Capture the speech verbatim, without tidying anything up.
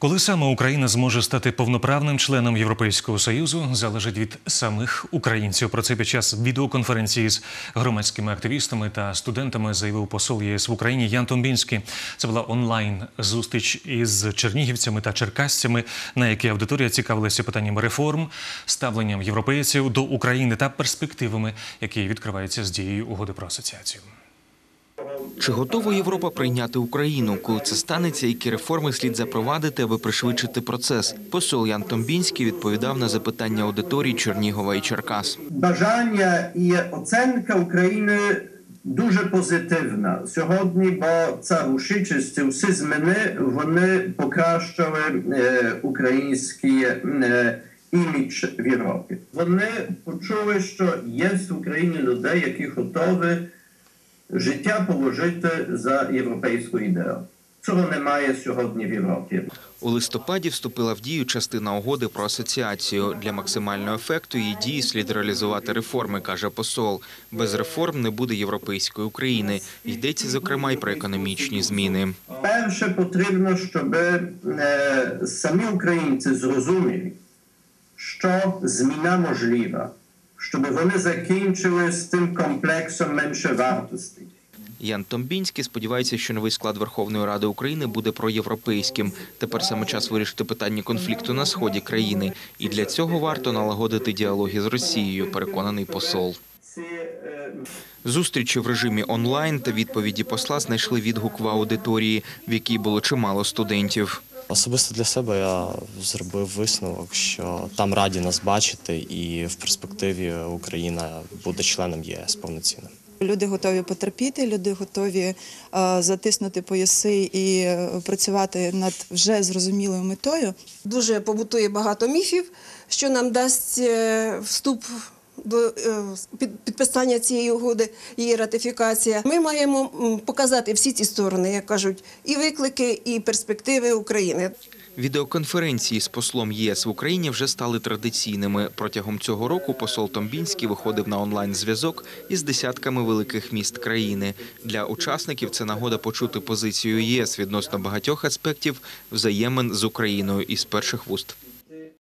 Коли саме Україна зможе стати повноправним членом Європейського Союзу, залежить від самих українців. Про це під час відеоконференції з громадськими активістами та студентами заявив посол ЄС в Україні Ян Томбінський. Це була онлайн-зустріч із чернігівцями та черкасцями, на якій аудиторія цікавилася питаннями реформ, ставленням європейців до України та перспективами, які відкриваються з дією угоди про асоціацію. Чи готова Європа прийняти Україну? Коли це станеться, які реформи слід запровадити, аби пришвидшити процес? Посол Ян Томбінський відповідав на запитання аудиторії Чернігова і Черкас. Бажання і оцінка України дуже позитивна сьогодні, бо ця рушійність, всі зміни, вони покращили е, український е, імідж в Європі. Вони почули, що є в Україні людей, які готові життя положити за європейську ідею. Цього немає сьогодні в Європі. У листопаді вступила в дію частина угоди про асоціацію. Для максимального ефекту її дії слід реалізувати реформи, каже посол. Без реформ не буде європейської України. Йдеться, зокрема, й про економічні зміни. Перше, потрібно, щоб е, самі українці зрозуміли, що зміна можлива, щоб вони закінчили з тим комплексом меншовартості. Ян Томбінський сподівається, що новий склад Верховної Ради України буде проєвропейським. Тепер саме час вирішити питання конфлікту на сході країни. І для цього варто налагодити діалоги з Росією, переконаний посол. Зустрічі в режимі онлайн та відповіді посла знайшли відгук в аудиторії, в якій було чимало студентів. Особисто для себе я зробив висновок, що там раді нас бачити і в перспективі Україна буде членом ЄС повноцінним. Люди готові потерпіти, люди готові а, затиснути пояси і працювати над вже зрозумілою метою. Дуже побутує багато міфів, що нам дасть вступ до підписання цієї угоди, її ратифікація. Ми маємо показати всі ці сторони, як кажуть, і виклики, і перспективи України. Відеоконференції з послом ЄС в Україні вже стали традиційними. Протягом цього року посол Томбінський виходив на онлайн-зв'язок із десятками великих міст країни. Для учасників це нагода почути позицію ЄС відносно багатьох аспектів взаємин з Україною із перших вуст.